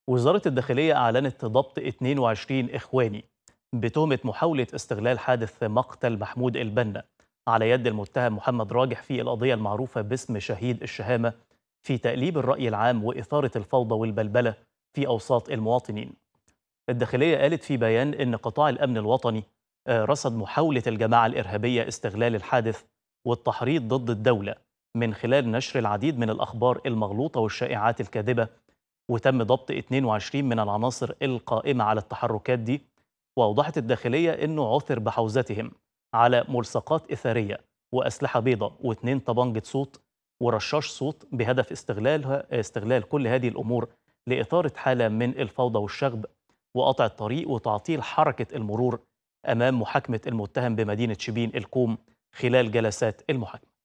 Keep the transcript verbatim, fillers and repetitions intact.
وزارة الداخلية أعلنت ضبط اثنين وعشرين إخواني بتهمة محاولة استغلال حادث مقتل محمود البنا على يد المتهم محمد راجح في القضية المعروفة باسم شهيد الشهامة في تأليب الرأي العام وإثارة الفوضى والبلبلة في أوساط المواطنين. الداخلية قالت في بيان إن قطاع الأمن الوطني آه، رصد محاولة الجماعة الإرهابية استغلال الحادث والتحريض ضد الدولة من خلال نشر العديد من الأخبار المغلوطة والشائعات الكاذبة، وتم ضبط اثنين وعشرين من العناصر القائمة على التحركات دي. وأوضحت الداخلية أنه عثر بحوزتهم على ملصقات إثارية وأسلحة بيضاء واثنين طبنجة صوت ورشاش صوت بهدف استغلالها استغلال كل هذه الأمور لإثارة حالة من الفوضى والشغب وقطع الطريق وتعطيل حركة المرور أمام محاكمة المتهم بمدينة شبين الكوم خلال جلسات المحاكمة.